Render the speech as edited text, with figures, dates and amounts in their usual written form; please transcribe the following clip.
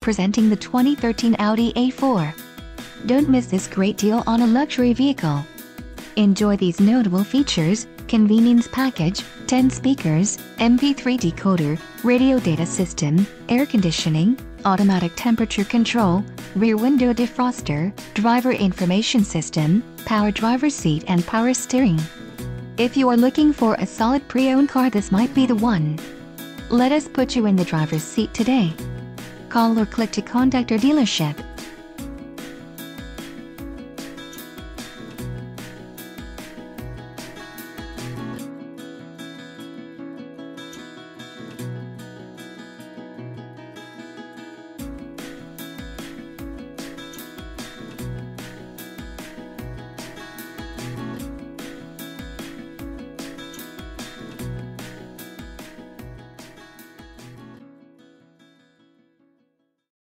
presenting the 2013 Audi A4. Don't miss this great deal on a luxury vehicle. Enjoy these notable features: convenience package, 10 speakers, MP3 decoder, radio data system, air conditioning, automatic temperature control, rear window defroster, driver information system, power driver seat and power steering. If you are looking for a solid pre-owned car, this might be the one. Let us put you in the driver's seat today. Call or click to contact our dealership.